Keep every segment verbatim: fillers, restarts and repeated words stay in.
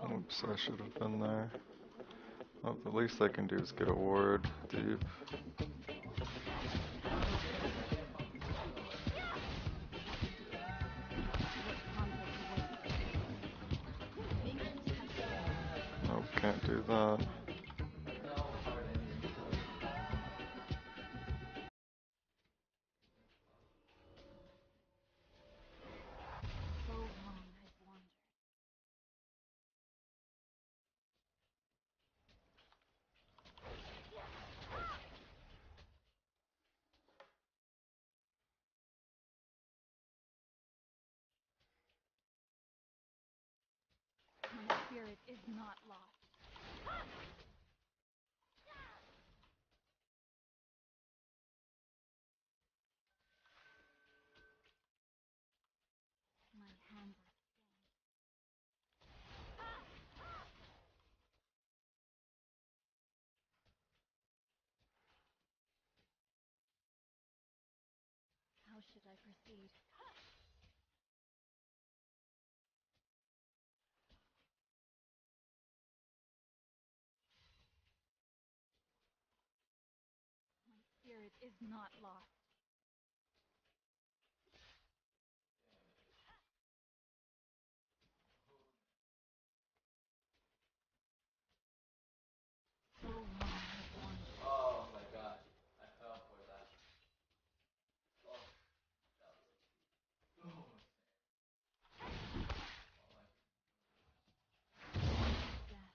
Oops, I should have been there. Well, the least I can do is get a ward deep. Nope, can't do that. My spirit is not lost. My hands are How should I proceed? My spirit is not lost. So long I've wandered. Oh my god, I fell for that. Oh, that was oh. Death.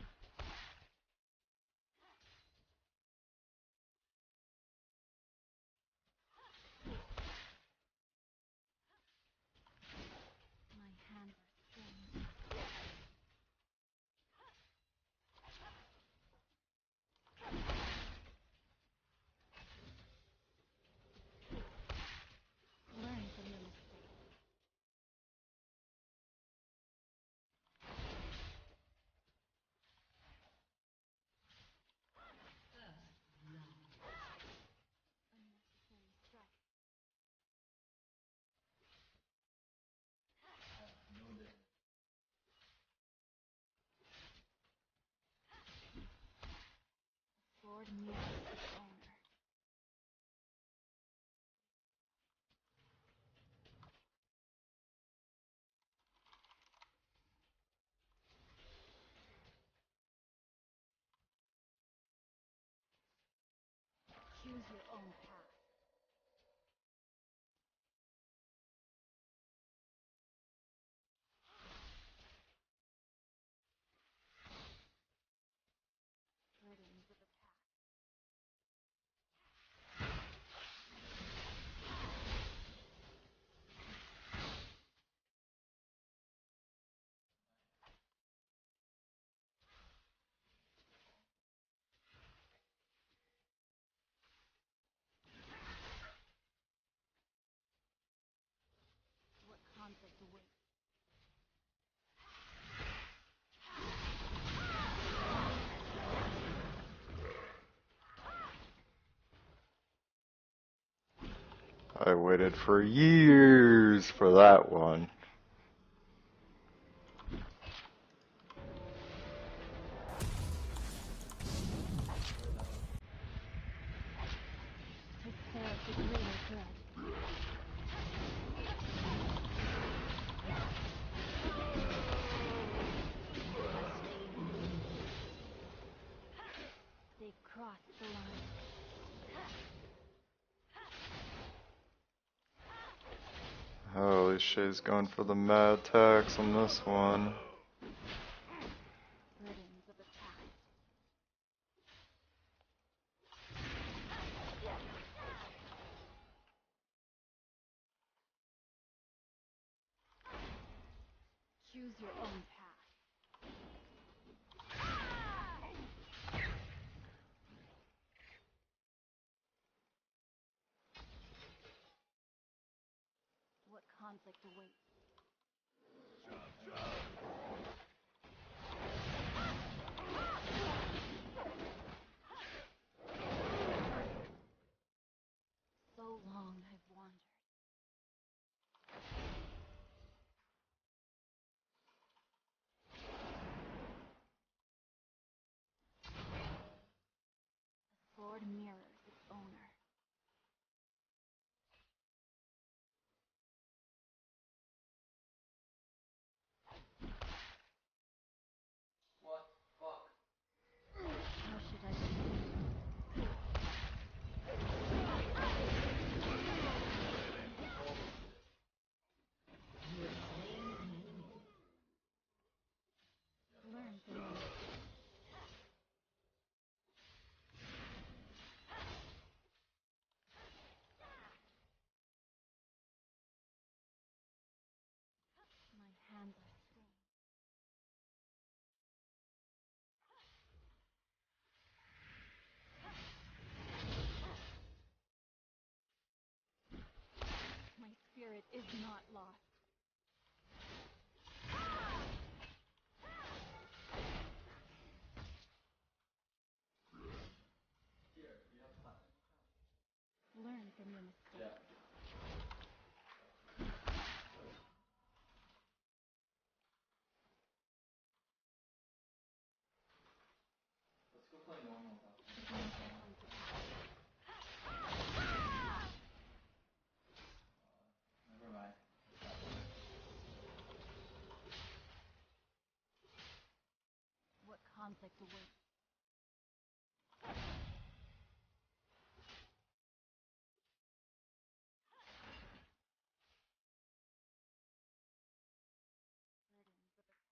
My hands are stained. Learn from your mistakes. Unnecessary stress. Sword meets its owner. Choose your own path. Burdens of the past. What conflict awaits? I waited for years for that one. To serve the greater good. They crossed the line. Oh, Heejae's going for the mad tax on this one. Burdens of the past. Choose your own path. What conflict awaits? So long I've wandered. Sword mirrors its owner. What? Fuck. How should I begin? Learn from your mistakes. My hands are stained. My spirit is not lost. Here, you have time. Learn from your mistakes. Yeah. Let's go play normal though. Never mind. What conflict awaits? Burdens of the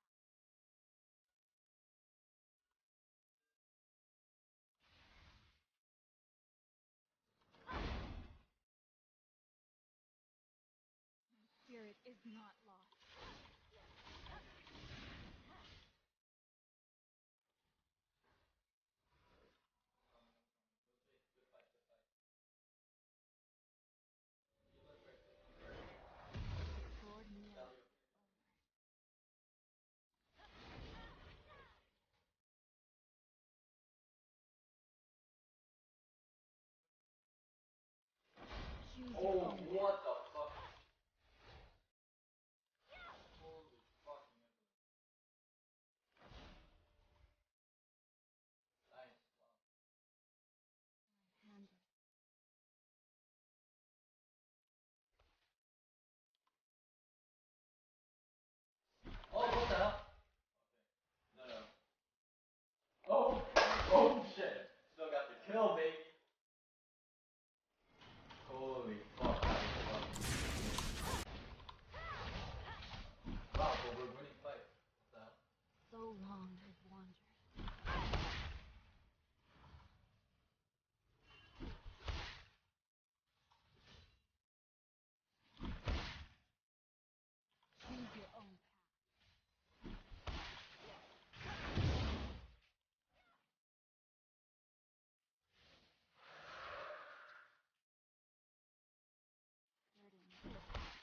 spirit is not lost. Sword mirrors its owner. Choose your Oh, own what the fuck? Holy fucking nice. hands are Oh, what the hell? No, no. Oh, oh shit. Still got the kill, baby. Holy fuck, that was fucking. Wow, but we're winning fight. What the hell? so long I've wandered. Choose your own path. Burdens of the past.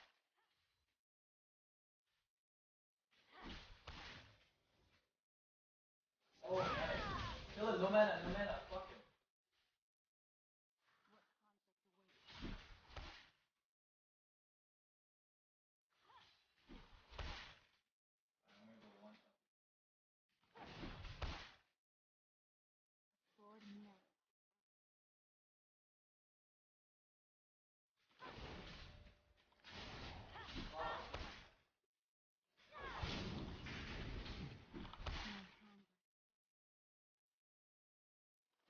Oh, nice. Kill him, no mana, no mana. Fuck him. What conflict awaits? I'm gonna go one shot. Sword mirrors. My hands are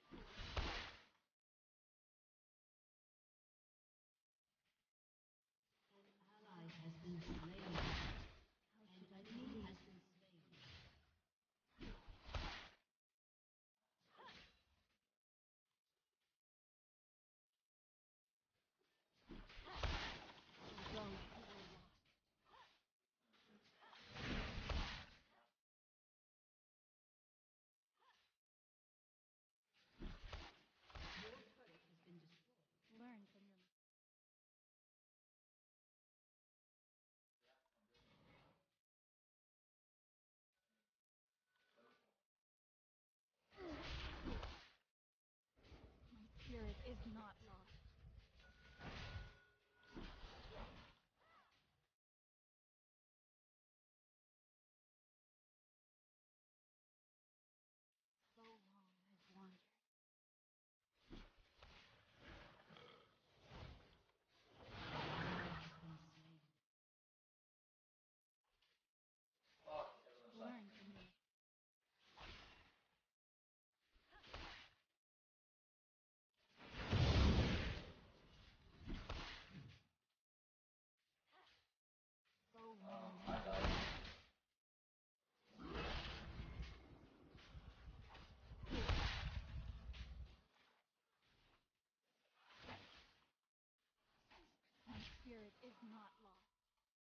not lost.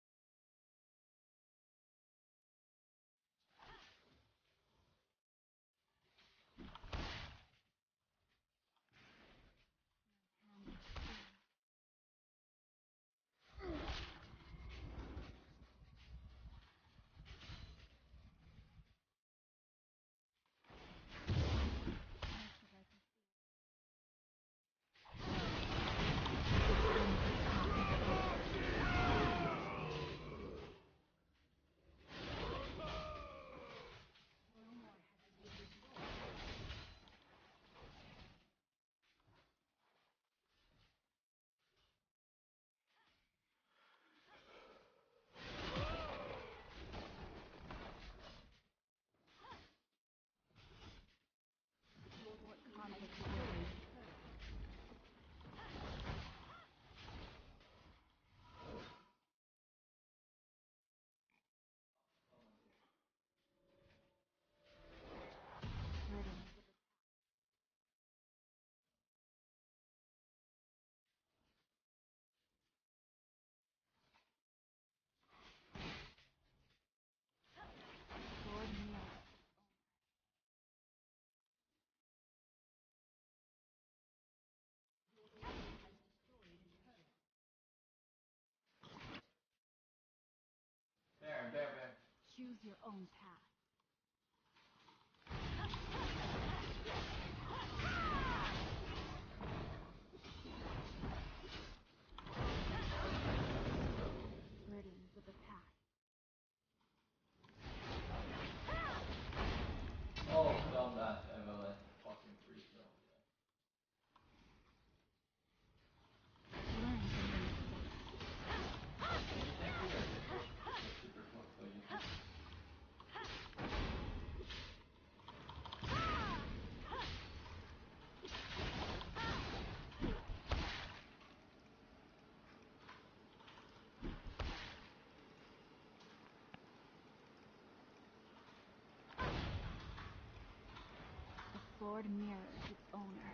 Hand is still. Most of I can see. No more has to be destroyed. What conflict is going to occur? Burden with the sword mirror. Baron, Baron, Baron. Choose your own path. Burden with the past. Oh, film that. I have a like fucking free kill. Learn from your mistakes. You think you guys did push the super fuck so you think? The sword mirrors its owner.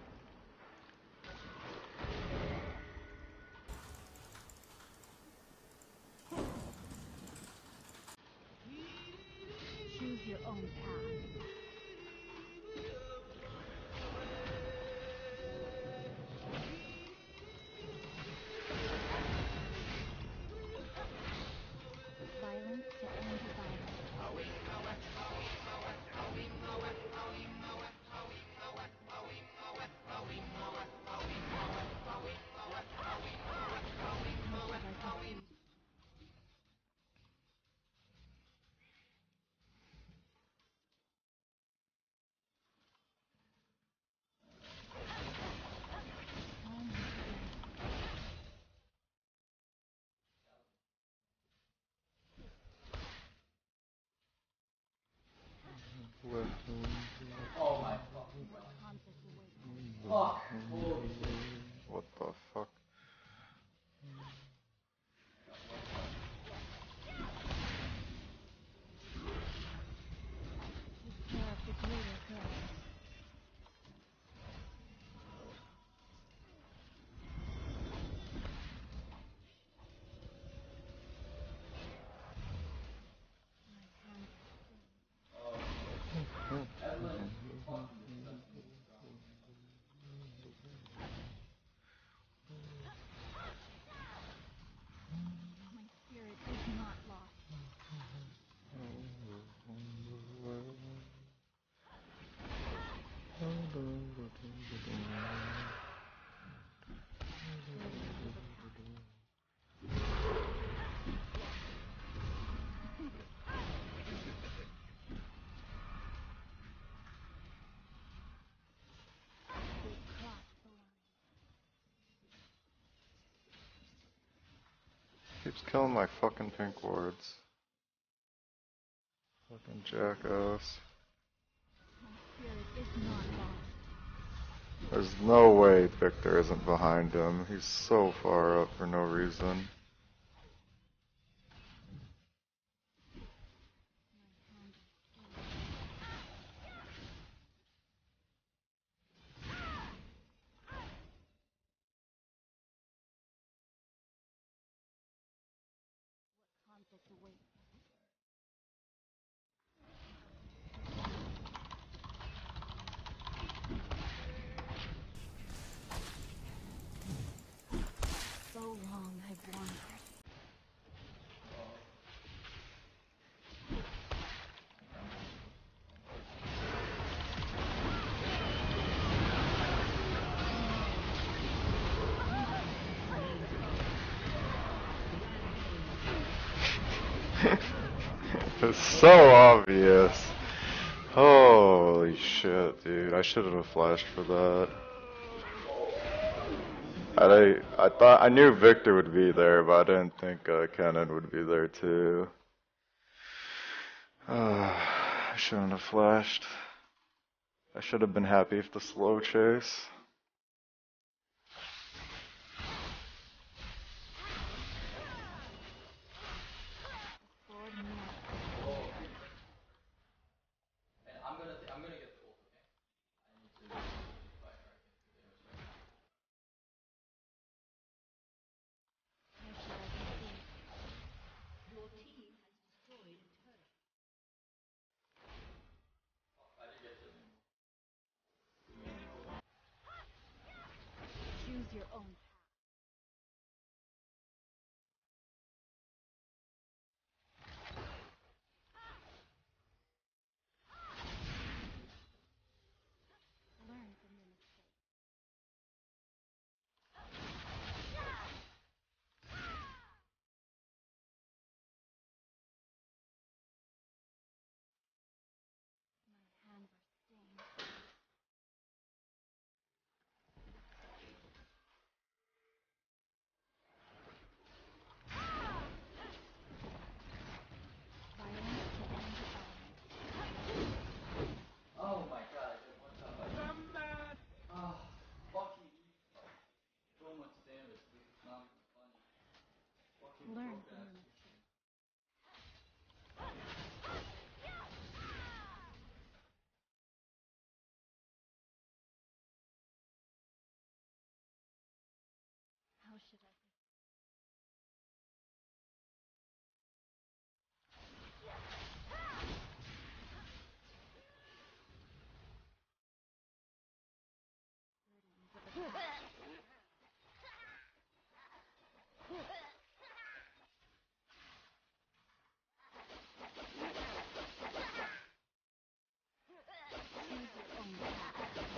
Choose your own path. Violence to end violence. Most of I can see. Home is still. Oh my fucking What god. conflict awaits? Fuck. Holy shit. What the fuck? I got one shot. Take care of the greater good. My hands are still. Oh. Evelyn is fucking disgusting strong. My spirit is not lost. Burden with the past. They cross the line. Keeps killing my fucking pink wards. Fucking jackass. My spirit is not lost. There's no way Victor isn't behind him. He's so far up for no reason. My hand is still. It's so obvious. Holy shit, dude. I shouldn't have flashed for that. I, I thought I knew Victor would be there, but I didn't think uh, Kennen would be there too. Uh, I shouldn't have flashed. I should have been happy if the slow chase. And I'm gonna th I'm gonna get the ult, okay? I need to keep fighting or I can do damage right now. Your team has destroyed a turret. Oh, I didn't get to it. Choose your own path. Learn from your mistakes. My hands are stained. Violence can end the element. Oh my god, I did one shot by you. Ah, fucking so much damage. This is not even funny. Fucking Learn broken from ass your team. mistakes. How should I proceed? Burdens of the past. Choose your own path.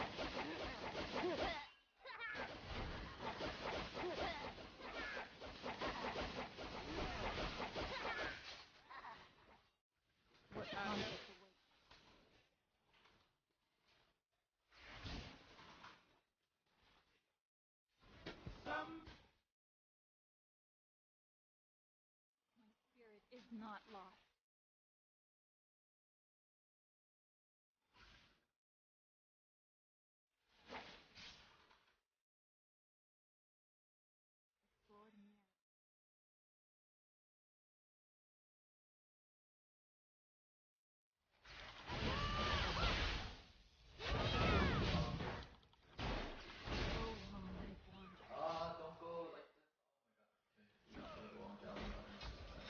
What conflict awaits? My spirit is not lost. Sword mirror. So long I've wandered. Ah, don't go like this. Oh my god. Okay. Not the wrong jump. I don't know about that.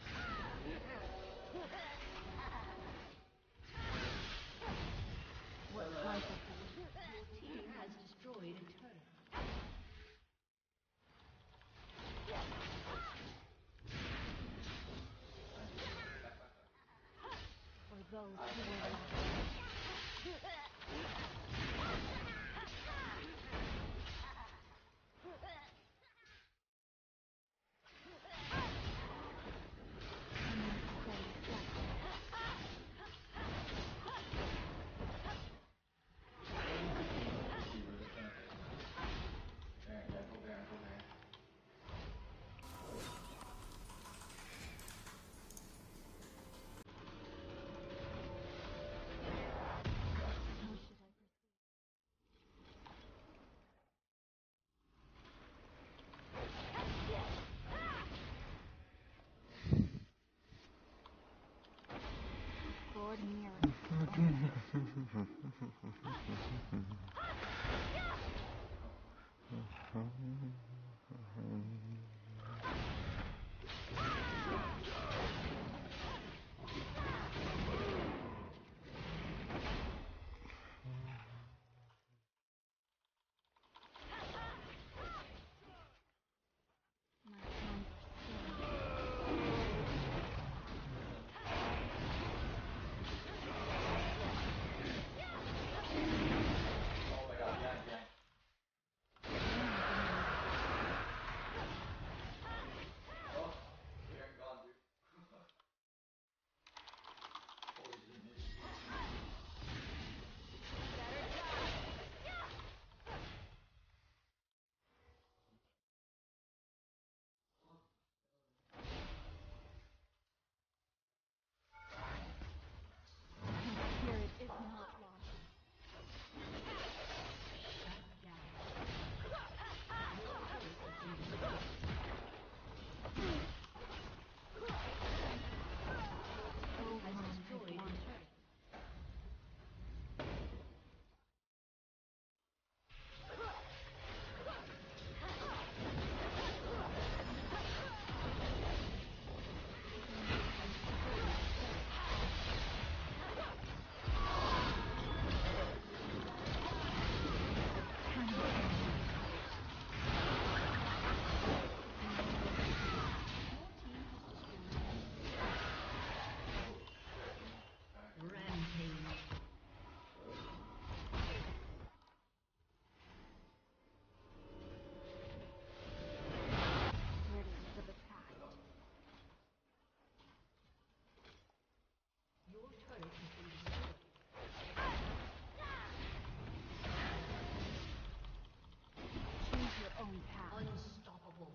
What conflict awaits? Your team has destroyed a turret. Back, back, back. For those who were lost. Unnecessary sacrifice. See, we're just gonna take this. Baron, yeah, go Baron, go Baron. How should I proceed? Sword mirror. My hands are stained. Oh my god, behind, behind. Learn from your mistakes. Choose your own path. Unstoppable.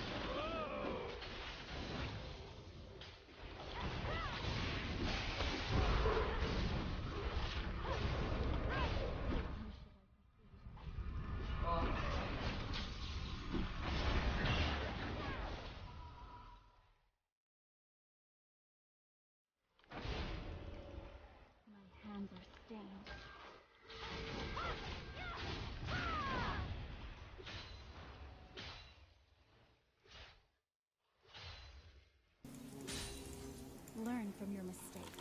My hands are stained. Learn from your mistakes.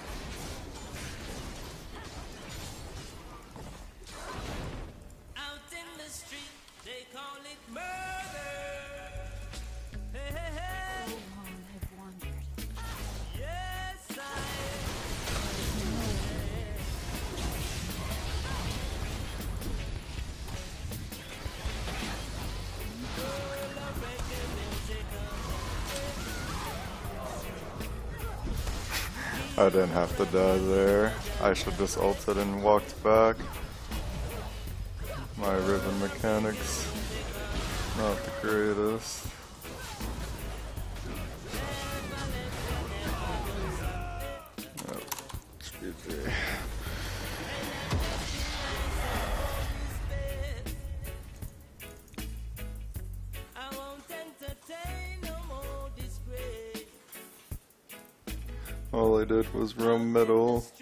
Out in the street, they call it murder. Hey, hey, hey. So long I've wandered. Yes, I I didn't have to die there. I should just ulted and walked back. My Riven mechanics, not the greatest. Yep, G G. I won't entertain no more disgrace. All I did was roam middle,